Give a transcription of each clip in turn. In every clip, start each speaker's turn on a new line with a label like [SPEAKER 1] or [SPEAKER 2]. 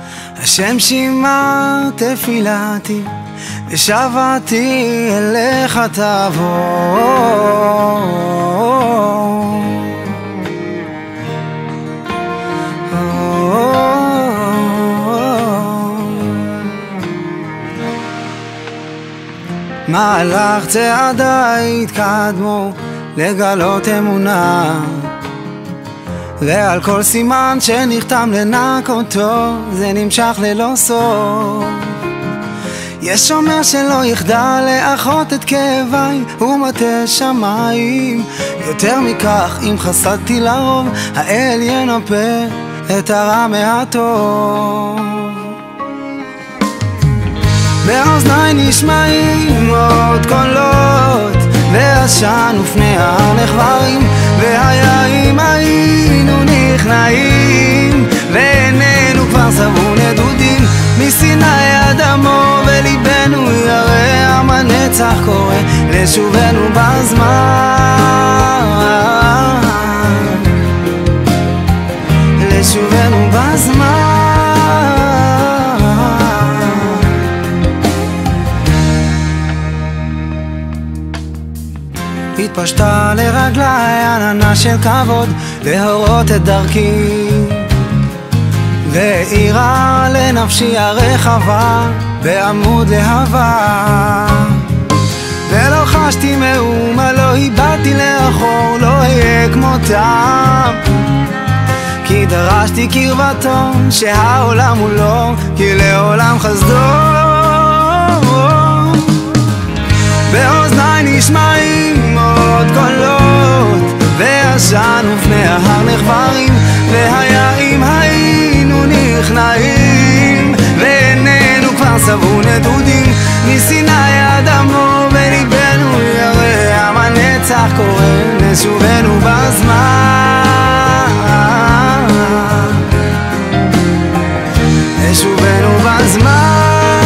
[SPEAKER 1] השם שמע תפילתי, ושבתי אליך תבוא. מהלך צעדיי התקדמו לגלות אמונה, ועל כל סימן שנחתם לנקותו זה נמשך ללא סוף. יש שומר שלא יחדל לאחות את כאביי ומטה שמיים, יותר מכך אם חסדתי לרוב האל ינפה את הרע מהטוב. באוזניי נשמעים עוד קולות, ועשן ופני ההר נחברים, והיה אם היינו נכנעים, ועינינו כבר סבו נדודים מסיני עד עמו, וליבנו ירא עם הנצח קורא לשובנו בזמן, לשובנו בזמן. התפשטה לרגלי עננה של כבוד להורות את דרכי, והאירה לנפשי הרחבה בעמוד להבה, ולא חשתי מאומה, לא איבדתי לאחור, לא אהיה כמותם, כי דרשתי קרבתו שהעולם הוא לא, כי לעולם חסדו. באוזניי נשמעים עוד קולות, ועשן ופני ההר נחברים, והיה אם היינו נכנעים, ועינינו כבר סבו נדודים מסיני עד עמו, וליבנו ירא עם הנצח קורא לשובנו בזמן, לשובנו בזמן.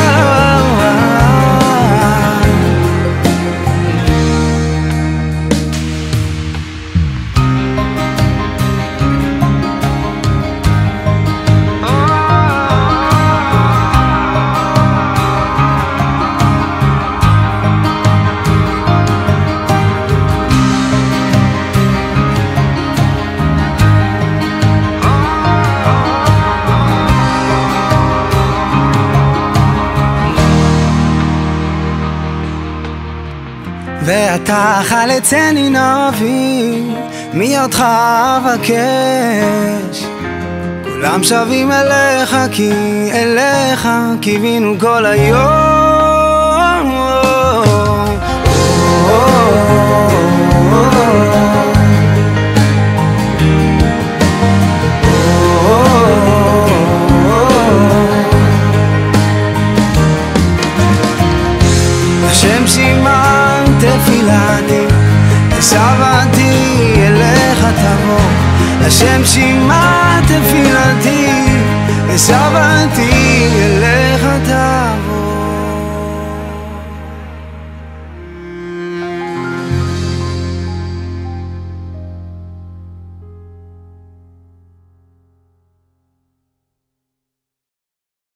[SPEAKER 1] ואתה חלצני נביא, מהיותך אבקש, כולם שבים אליך כי אליך קיווינו כל היום. השם שמע תפילתי, ושבתי אליך תבוא. השם שמע תפילתי, ושבתי אליך תבוא.